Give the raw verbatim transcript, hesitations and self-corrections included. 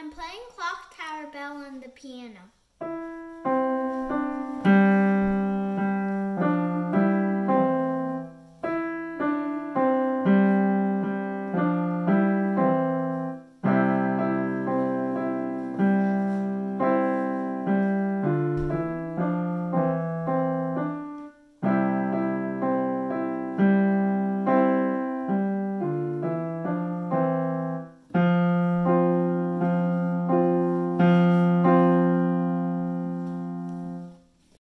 I'm playing Clock Tower Bell on the piano.